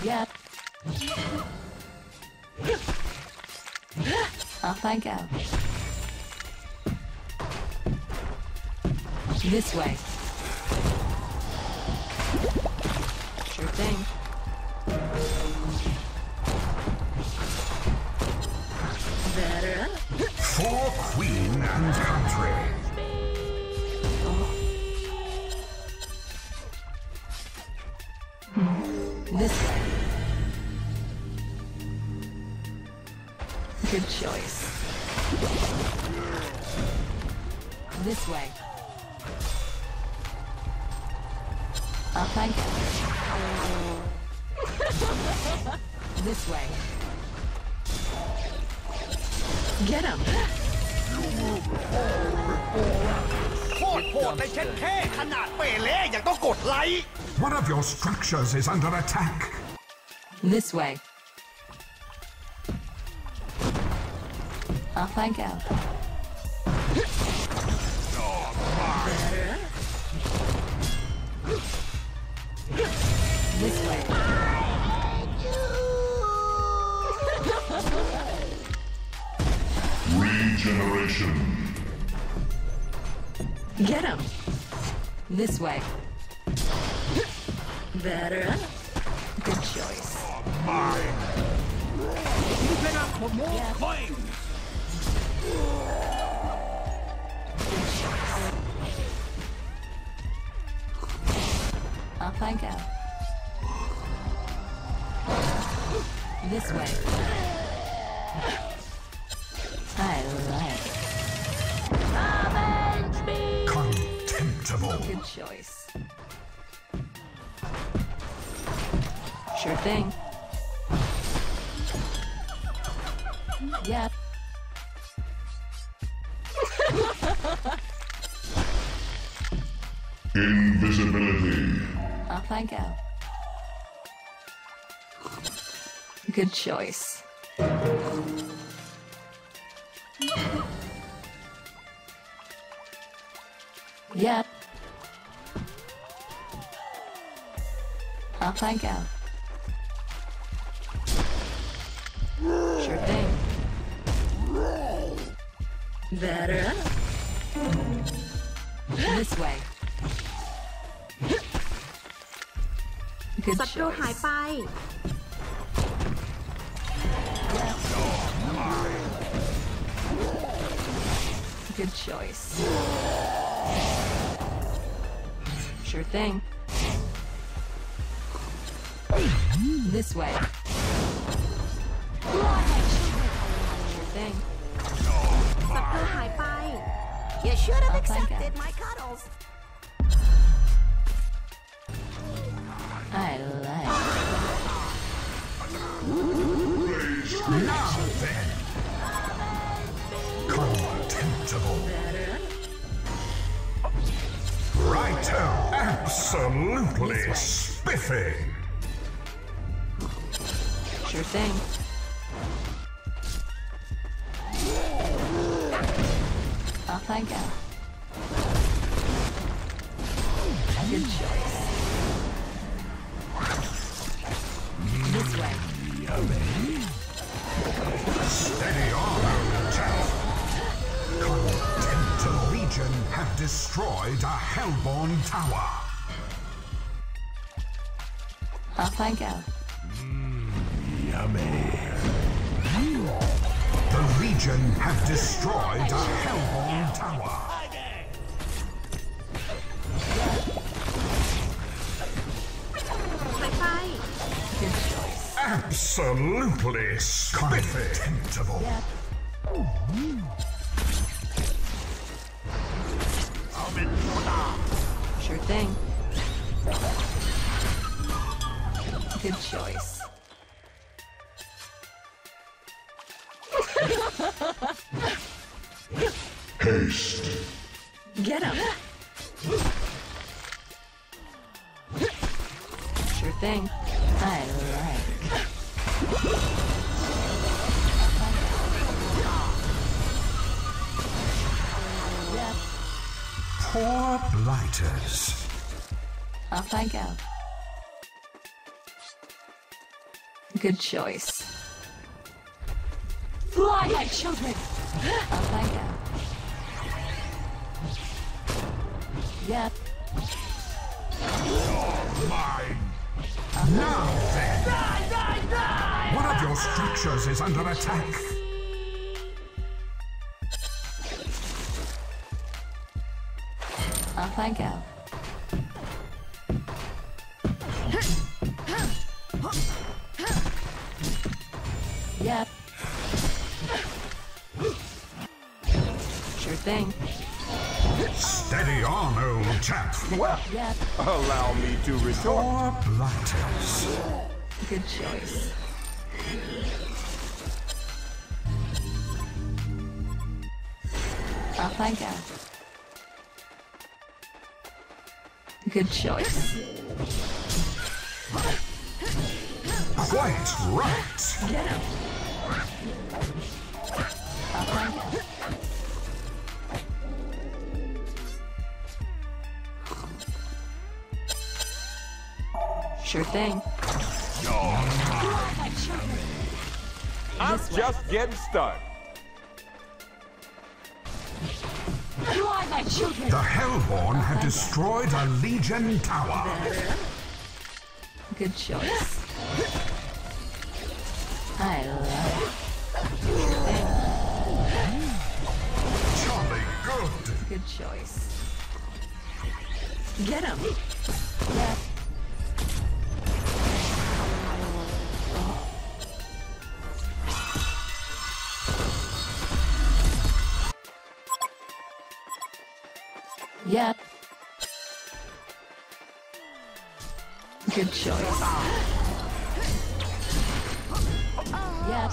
Yep. Off I go. This way. Sure thing. Better. For Queen and Country. This way. Good choice. This way. Up I go. This way. Get him. โคตรโหดในเช็ดแค่ขนาดเปเล่ยังต้องกดไลค์ One of your structures is under attack. This way. Off I go. Better. This way. Regeneration. Get him. This way. Better. Good choice. Mine. Keep it up for more coins. Off I go. This way. I like. Avenge me! Contemptible. Good choice. Sure thing. Yep. Invisibility. Off I go. Good choice. Yep. Off I go. Sure thing. Better. This way. Good ศัตรูหาย choice. ไป Good choice. Sure thing. This way. Sure thing. ศัตรูหายไป You should have Up I go. accepted my cuddles. I like. Now then. Contemptible. Righto. Absolutely This way. spiffy. Sure thing. Off I go. Good choice. This way. Steady on, chap. Contemptible. Legion have destroyed a Hellborn tower. Off I go. The Legion have destroyed a Hellborn tower. Good choice. Absolutely spiffy. Contemptible. Yep. เอาเป็นโซดา Sure thing. Good choice. Haste. Get him. Sure thing. I like. Yep. Poor blighters. Off I go. Good choice. Fly, my children! I'll find out. Yep. Mine. Now then. One of your structures is under attack. I'll find out. Yep. Sure thing. Steady on, old chap. Well, Yep. allow me to retort. Four blighters. Good choice. I'll find out. Good choice. Quite right. Get him. I'll find out. Sure thing. I'm just getting started. Fly, my children! The Hellborn have destroyed a Legion tower. Good choice. I love it. Jolly good. Good choice. Get him! Yep. Yep. Good choice. Yep.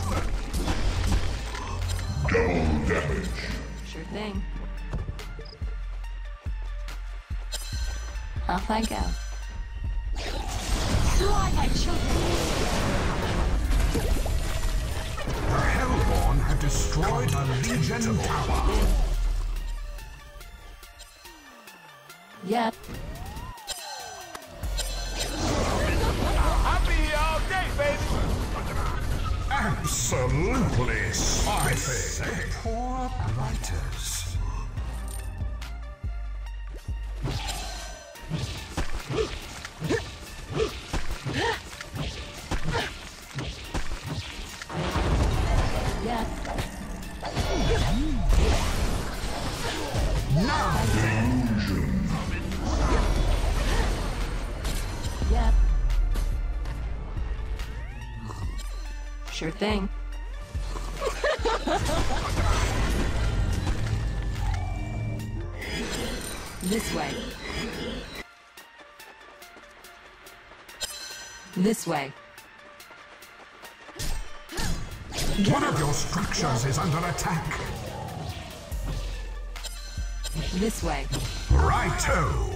Double damage. Sure thing. I'll find out. Fly, my children! The Hellborn have destroyed a Legion tower. Yep. I'll be here all day, baby. Absolutely spicy. Poor blighters. Yep. Now Illusion. Yep. Sure thing. This way. This way. one of your structures is under attack. This way. Righto.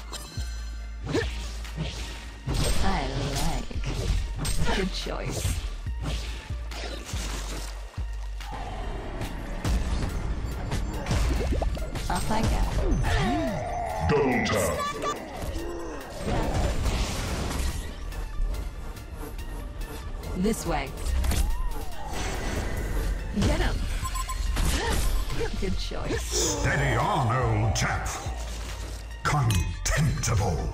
I like. Good choice. I'll find out. Double tap. This way. Get him. Good choice. Steady on, old chap. Contemptible.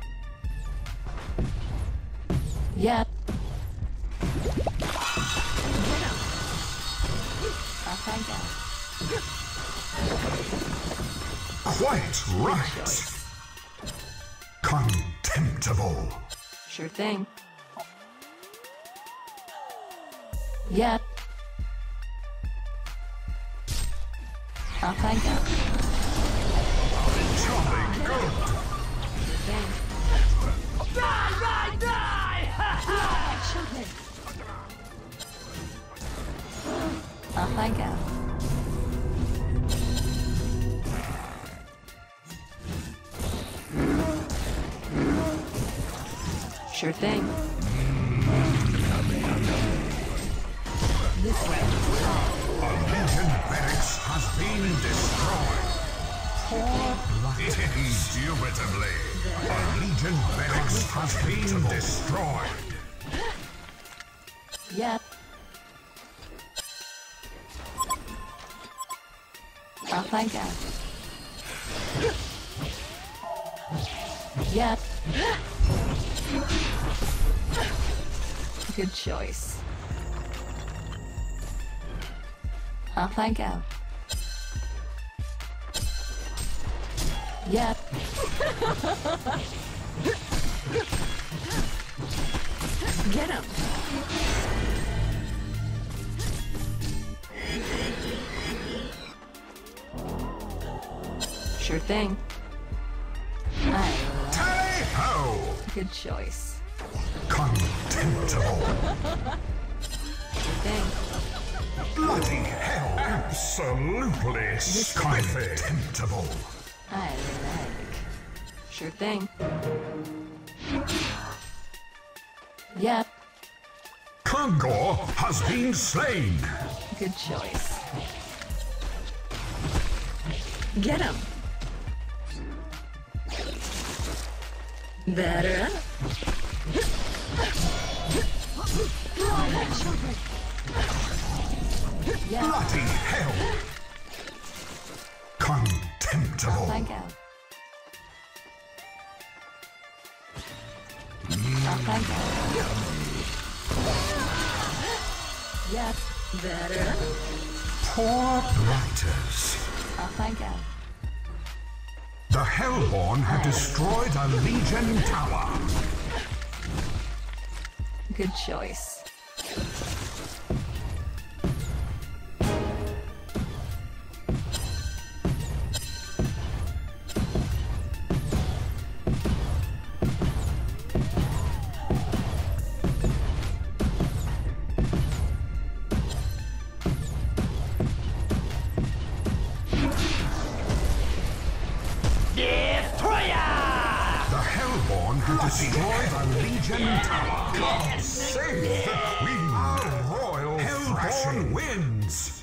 Yep. Get him. I'll find out. Quite right. Choice. Contemptible. Sure thing. Yep. I'll find out. Jolly good. Thing. Children. I'll find out. Sure thing. This way. A Legion barracks has been destroyed. Poor blighters. Indubitably. A Legion barracks has been destroyed. Yep. Off I go. Yep. Good choice. Off I go. Yep. Get him. Sure thing. Tally-ho! Good choice. Contemptible. Sure thing. Bloody hell. Absolutely contemptible. I like. Sure thing. Yep. Kongor has been slain. Good choice. Get him. Better up. Yeah. Bloody hell. Contemptible. Off I go. Off I go. Yep. Better up. Poor blighters. Off I go. The Hellborn have destroyed a Legion tower. Good choice. The Hellborn have destroyed a Legion tower. God save the Queen. Our royal Hellborn wins.